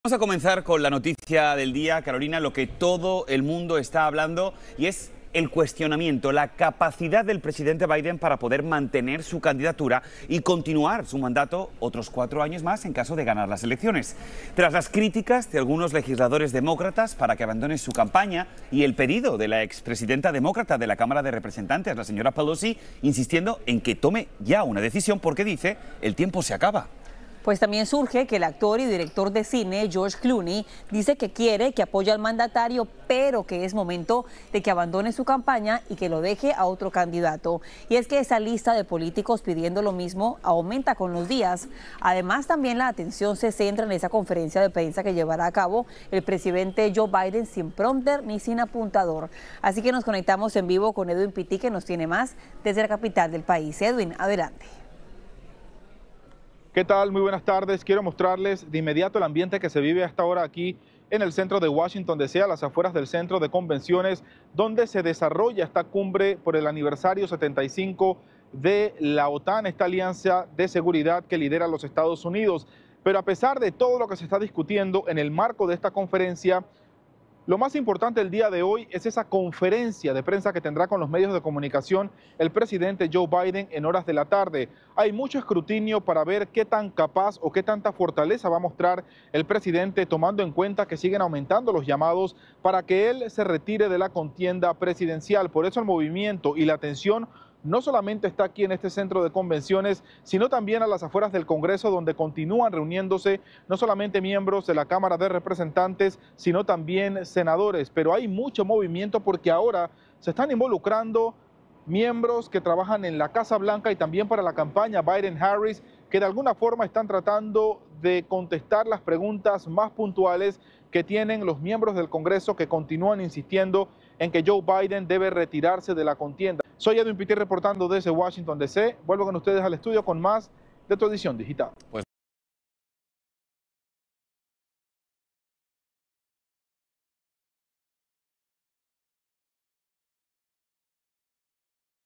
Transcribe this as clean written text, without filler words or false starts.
Vamos a comenzar con la noticia del día, Carolina, lo que todo el mundo está hablando, y es el cuestionamiento, la capacidad del presidente Biden para poder mantener su candidatura y continuar su mandato otros 4 años más en caso de ganar las elecciones. Tras las críticas de algunos legisladores demócratas para que abandone su campaña y el pedido de la expresidenta demócrata de la Cámara de Representantes, la señora Pelosi, insistiendo en que tome ya una decisión porque dice el tiempo se acaba. Pues también surge que el actor y director de cine George Clooney dice que quiere que apoye al mandatario, pero que es momento de que abandone su campaña y que lo deje a otro candidato. Y es que esa lista de políticos pidiendo lo mismo aumenta con los días. Además, también la atención se centra en esa conferencia de prensa que llevará a cabo el presidente Joe Biden sin prompter ni sin apuntador. Así que nos conectamos en vivo con Edwin Pitti, que nos tiene más desde la capital del país. Edwin, adelante. ¿Qué tal? Muy buenas tardes. Quiero mostrarles de inmediato el ambiente que se vive hasta ahora aquí en el centro de Washington, D.C., a las afueras del centro de convenciones, donde se desarrolla esta cumbre por el aniversario 75 de la OTAN, esta alianza de seguridad que lidera los Estados Unidos. Pero a pesar de todo lo que se está discutiendo en el marco de esta conferencia, lo más importante el día de hoy es esa conferencia de prensa que tendrá con los medios de comunicación el presidente Joe Biden en horas de la tarde. Hay mucho escrutinio para ver qué tan capaz o qué tanta fortaleza va a mostrar el presidente, tomando en cuenta que siguen aumentando los llamados para que él se retire de la contienda presidencial. Por eso el movimiento y la atención no solamente está aquí en este centro de convenciones, sino también a las afueras del Congreso, donde continúan reuniéndose no solamente miembros de la Cámara de Representantes, sino también senadores. Pero hay mucho movimiento porque ahora se están involucrando miembros que trabajan en la Casa Blanca y también para la campaña Biden-Harris, que de alguna forma están tratando de contestar las preguntas más puntuales que tienen los miembros del Congreso, que continúan insistiendo en que Joe Biden debe retirarse de la contienda. Soy Edwin Pitti reportando desde Washington, D.C. Vuelvo con ustedes al estudio con más de tu edición digital.